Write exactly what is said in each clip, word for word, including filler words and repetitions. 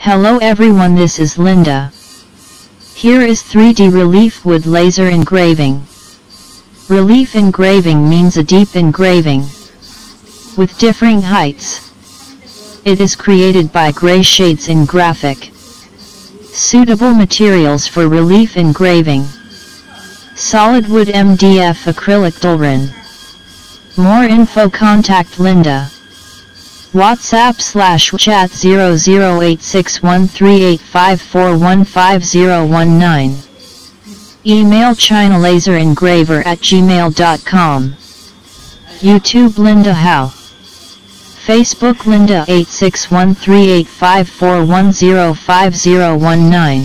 Hello everyone, this is Linda. Here is three D relief wood laser engraving. Relief engraving means a deep engraving with differing heights. It is created by gray shades in graphic. Suitable materials for relief engraving: solid wood, M D F, acrylic, Dulren. More info, contact Linda. WhatsApp slash chat zero zero eight six one three eight five four one five zero one nine. Email china laser engraver at gmail dot com. YouTube Linda How. Facebook Linda eight six one three eight five four one zero five zero one nine.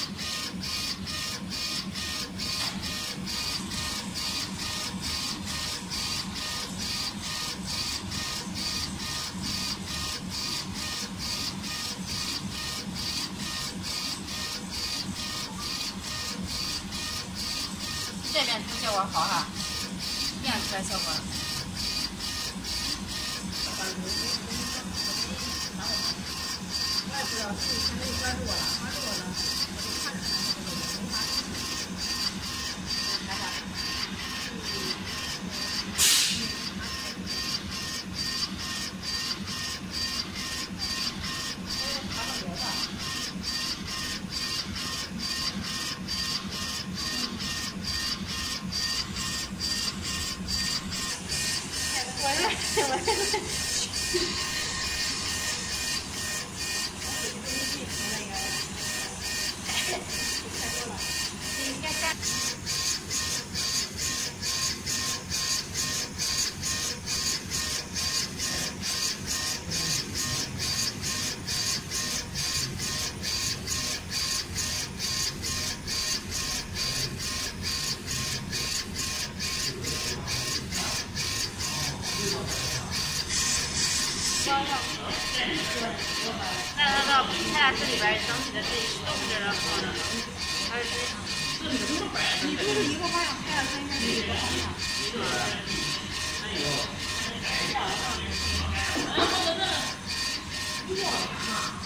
这边出效果好哈，这样出来效果。我也知道，自己可以关注我了，关注我了，我就看着他这个有没发现。来来。那它到它俩这里边整体的这一都是然后呢，还是你就是一个方向开了，它应该是一个方向。一个。